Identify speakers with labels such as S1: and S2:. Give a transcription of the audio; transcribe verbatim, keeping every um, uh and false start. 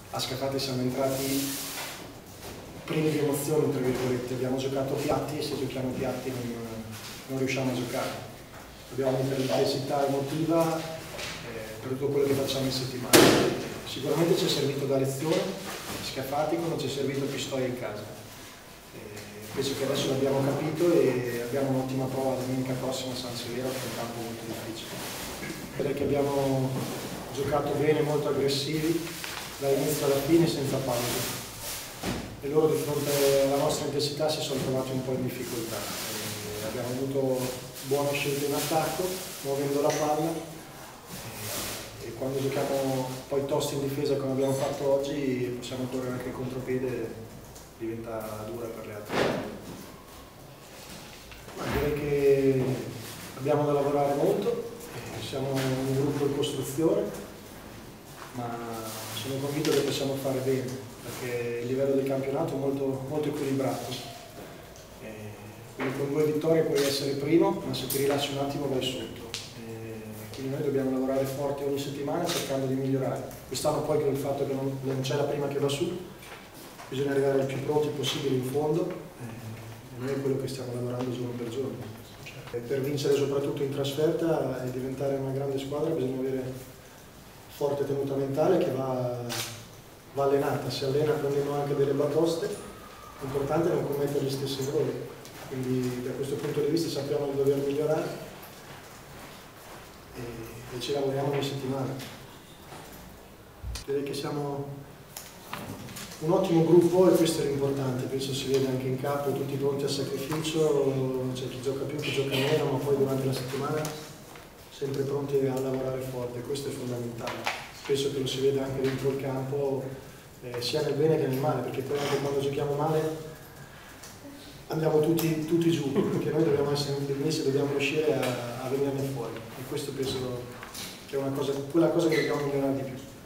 S1: a Scafati siamo entrati privi di emozioni, tra virgolette, abbiamo giocato piatti e se giochiamo piatti non, non riusciamo a giocare. Dobbiamo mettere l'intensità emotiva eh, per tutto quello che facciamo in settimana. Sicuramente ci è servito da lezione, Scafati, come ci è servito Pistoia in casa. Eh, penso che adesso l'abbiamo capito e abbiamo un'ottima prova la domenica prossima a San Severo, che è un campo molto difficile. Perché abbiamo giocato bene, molto aggressivi, dall'inizio alla fine senza pausa. E loro di fronte alla nostra intensità si sono trovati un po' in difficoltà. E abbiamo avuto buone scelte in attacco, muovendo la palla, e, e quando giochiamo poi tosti in difesa come abbiamo fatto oggi possiamo correre anche contropiede, diventa dura per le altre. Ma direi che abbiamo da lavorare molto, siamo un gruppo in costruzione, ma sono convinto che possiamo fare bene, perché il livello del campionato è molto, molto equilibrato. E quindi con due vittorie puoi essere primo, ma se ti rilassi un attimo vai sotto. E quindi noi dobbiamo lavorare forte ogni settimana cercando di migliorare. Quest'anno poi con il fatto che non, non c'è la prima che va su, bisogna arrivare il più pronti possibile in fondo, e noi è quello che stiamo lavorando giorno per giorno. E per vincere soprattutto in trasferta e diventare una grande squadra bisogna avere forte tenuta mentale che va, va allenata, si allena prendendo anche delle batoste, l'importante è non commettere gli stessi errori, quindi da questo punto di vista sappiamo di dover migliorare e, e ci lavoriamo ogni settimana. Direi che siamo un ottimo gruppo e questo è l'importante, penso si vede anche in campo, tutti pronti al sacrificio, c'è chi gioca più, chi gioca meno, ma poi durante la settimana sempre pronti a lavorare forte, questo è fondamentale. Penso che lo si vede anche dentro il campo, eh, sia nel bene che nel male, perché poi anche quando giochiamo male andiamo tutti, tutti giù, perché noi dobbiamo essere benissimo, dobbiamo riuscire a, a venirne fuori e questo penso che è una cosa, quella cosa che dobbiamo migliorare di più.